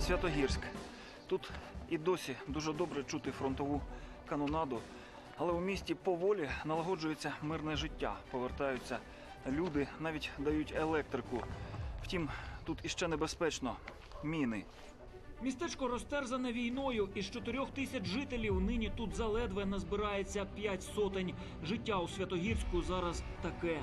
Святогірськ. Тут і досі дуже добре чути фронтову канонаду, але у місті поволі налагоджується мирне життя, повертаються люди, навіть дають електрику. Втім, тут іще небезпечно – міни. Містечко розтерзане війною. Із 4 тисяч жителів нині тут заледве назбирається 5 сотень. Життя у Святогірську зараз таке.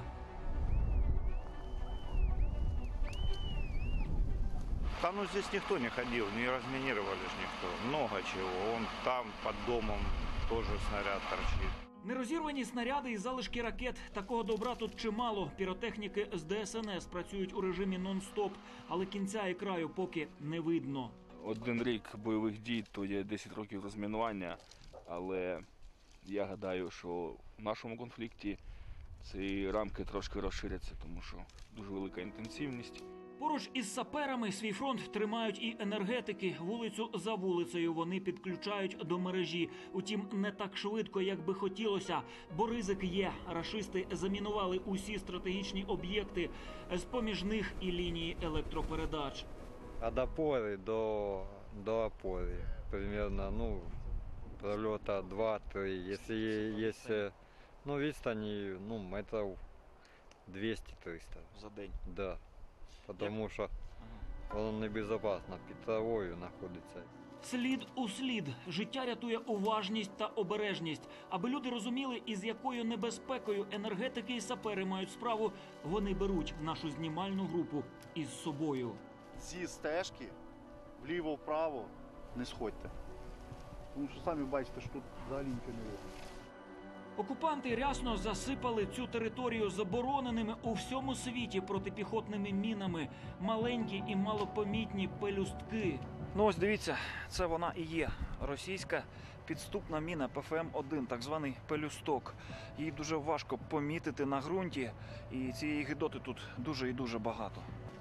Да ну здесь никто не ходил, не разминировали ж никто. Много чего. Вон там под домом тоже снаряд торчит. Нерозірвані снаряди і залишки ракет. Такого добра тут чимало. Піротехніки з ДСНС працюють у режимі нон-стоп, але кінця і краю поки не видно. Один рік бойових дій, то є 10 років розмінування, але я гадаю, що в нашому конфлікті ці рамки трошки розширяться, тому що дуже велика інтенсивність. Поруч із саперами свій фронт тримають і енергетики. Вулицю за вулицею вони підключають до мережі. Утім, не так швидко, як би хотілося, бо ризик є. Рашисти замінували усі стратегічні об'єкти, з-поміж них і лінії електропередач. От опоры до опоры примерно, пролета 2-3. Если есть, відстані, метров 200-300. За день. Да. Потому що воно небезпечно, під травою знаходиться. Слід у слід. Життя рятує уважність та обережність. Аби люди розуміли, із якою небезпекою енергетики і сапери мають справу, вони беруть нашу знімальну групу із собою. Ці стежки вліво-вправо не сходьте. Тому що самі бачите, що тут взагалі нічого не видно. Окупанти рясно засипали цю територію забороненими у всьому світі протипіхотними мінами. Маленькі і малопомітні пелюстки. Ну ось дивіться, це вона і є. Російська підступна міна ПФМ-1, так званий пелюсток. Її дуже важко помітити на ґрунті, і цієї гидоти тут дуже і дуже багато.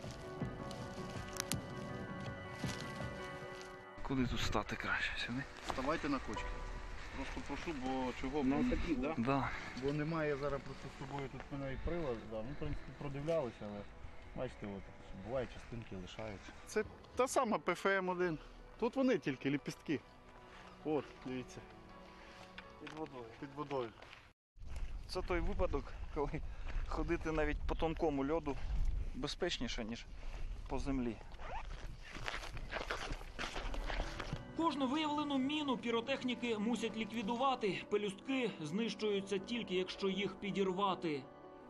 Куди тут стати краще? Сюди? Вставайте на кочки. Просто прошу, бо чого на такі, да? Да. Бо немає зараз просто з собою тут мене і прилад. Да. Ми, в принципі, продивлялися, але бачите, от, буває частинки лишаються. Це та сама ПФМ-1. Тут вони тільки ліпістки. От, дивіться. Під водою. Під водою. Це той випадок, коли ходити навіть по тонкому льоду безпечніше, ніж по землі. Кожну виявлену міну піротехніки мусять ліквідувати. Пелюстки знищуються тільки, якщо їх підірвати.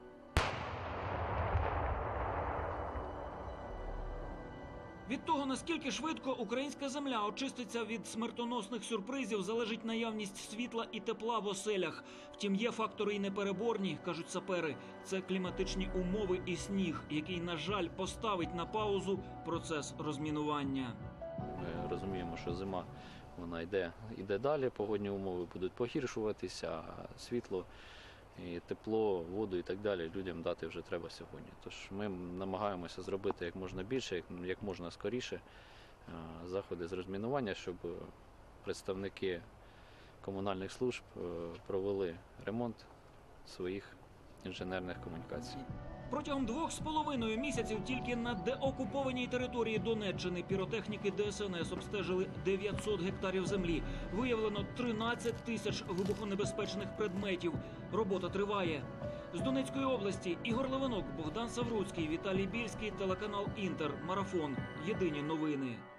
Від того, наскільки швидко українська земля очиститься від смертоносних сюрпризів, залежить наявність світла і тепла в оселях. Втім, є фактори й непереборні, кажуть сапери. Це кліматичні умови і сніг, який, на жаль, поставить на паузу процес розмінування. Ми розуміємо, що зима вона йде далі, погодні умови будуть погіршуватися, а світло, і тепло, воду і так далі людям дати вже треба сьогодні. Тож ми намагаємося зробити як можна більше, як можна скоріше заходи з розмінування, щоб представники комунальних служб провели ремонт своїх інженерних комунікацій. Протягом 2,5 місяців тільки на деокупованій території Донеччини піротехніки ДСНС обстежили 900 гектарів землі. Виявлено 13 тисяч вибухонебезпечних предметів. Робота триває. З Донецької області Ігор Левинок, Богдан Савруцький, Віталій Більський, телеканал Інтер. Марафон. Єдині новини.